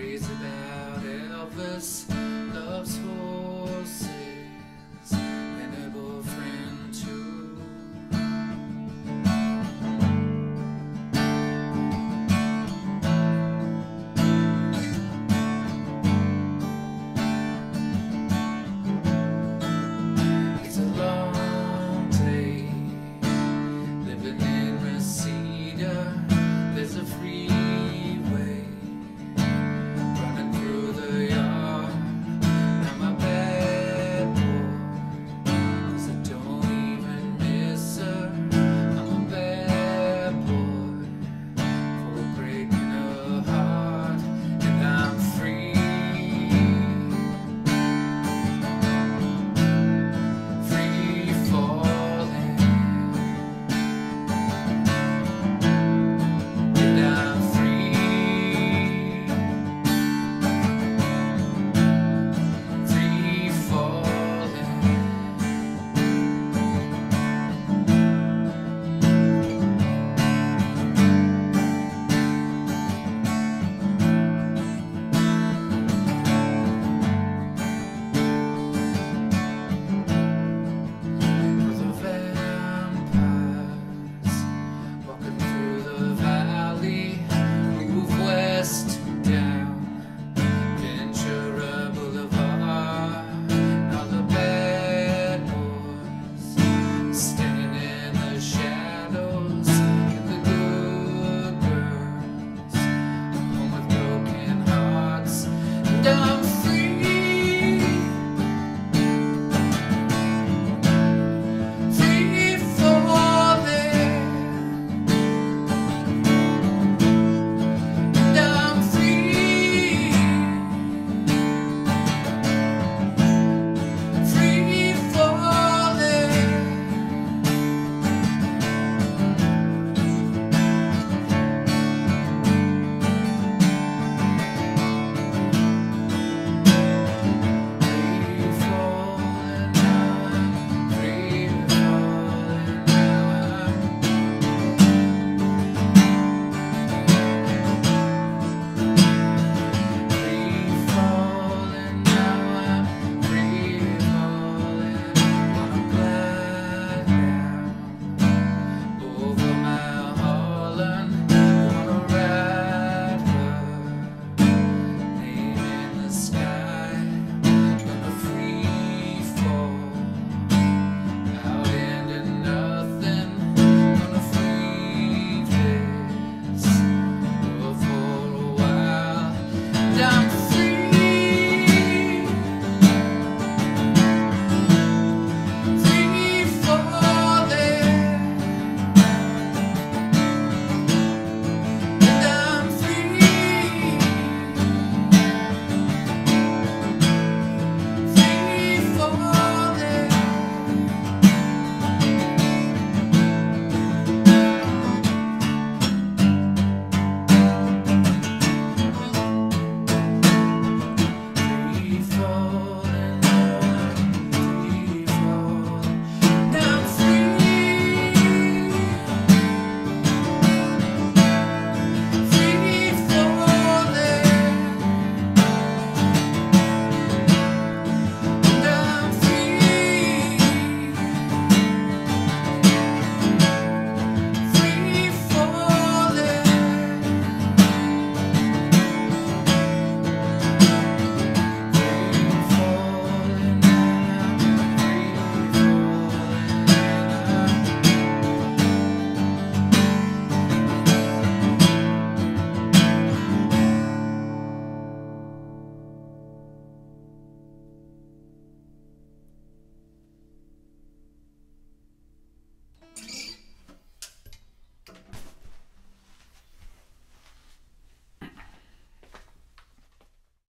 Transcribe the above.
crazy about Elvis, loves horses, and a boyfriend too. It's a long day living in Reseda. There's a freeway running through the yard. I'm a bad boy, 'cause I don't even miss her. I'm a bad boy for breaking her heart, and I'm free, free falling. I'm free, free falling, and I'm free, free falling. I'm